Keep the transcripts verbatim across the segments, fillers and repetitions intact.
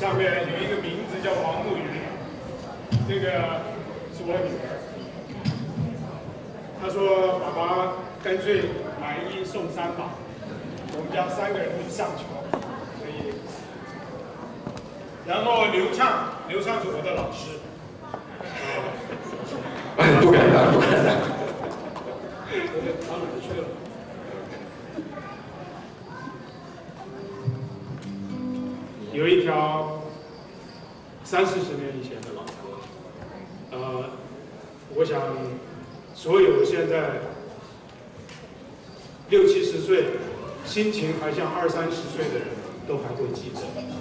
上面有一个名字叫王慕云，这个是我女儿。她说：“爸爸，干脆买一送三吧，我们家三个人都上桥，所以。”然后刘畅，刘畅是我的老师。 哎，不敢当，不敢当。 跑哪儿去了？有一条三四十年以前的老歌，呃，我想所有现在六七十岁，心情还像二三十岁的人都还会记得。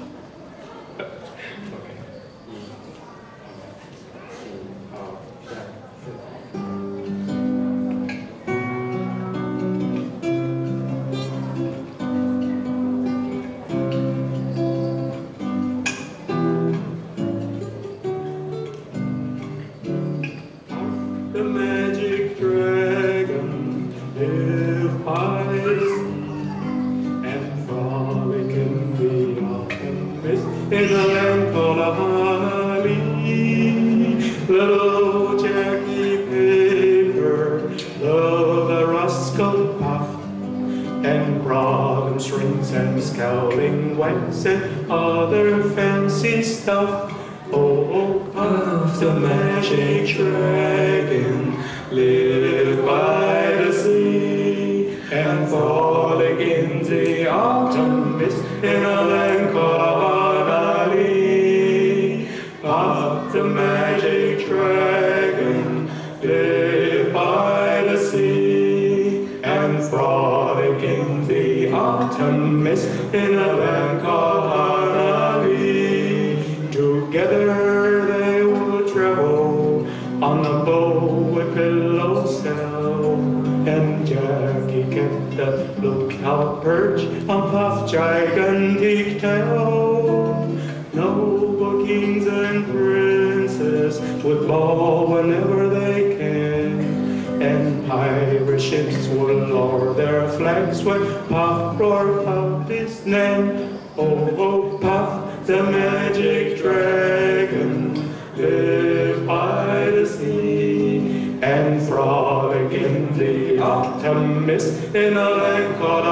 In a land called Holly, little Jackie Paper, loved the rascal Puff, and brought strings and scowling wax and other fancy stuff. Oh, Puff, the magic dragon, lived by the sea, and falling in the autumn mist in a land called Puff, the magic dragon, lived by the sea, and frolic in the autumn mist in a land called Harnaby. Together they would travel on the boat with Pillowcell, and Jackie kept a lookout perch on Puff's gigantic tail. Noble kings and princes would bow whenever they can, and pirate ships would lower their flags when Puff roared out his name. Oh, oh, Puff, the magic dragon, lived by the sea, and frolic in the autumn mist in a land called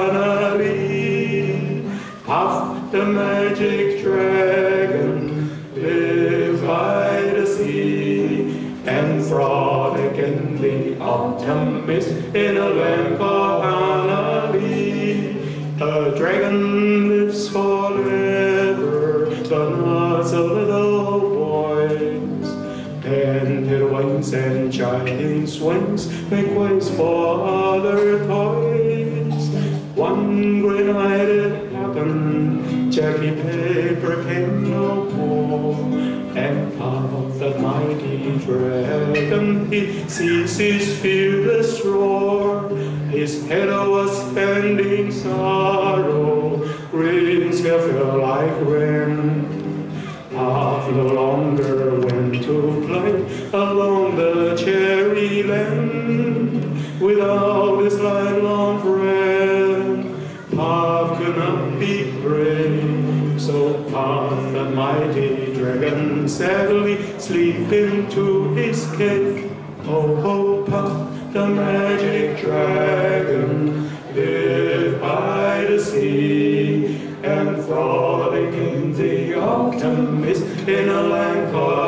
Harnaby. Puff, the magic dragon, lives by the sea, and frolic in the autumn mist in a land called Harnaby. A dragon lives forever, but not so little boys. Painted wings and shining swings make ways for other toys. One great night it happened, Jackie Paper came no more, and Puff, the mighty dragon, he ceased his fearless roar. His head was spending sorrow, green scale fell like rain. Puff no longer went to play along the cherry lane without his lifelong friend. Puff could not be brave, so Puff, the mighty dragon, sadly sleep into his cave. Oh, oh, Puff, the magic dragon, lived by the sea, and frolic in the autumn mist in a land called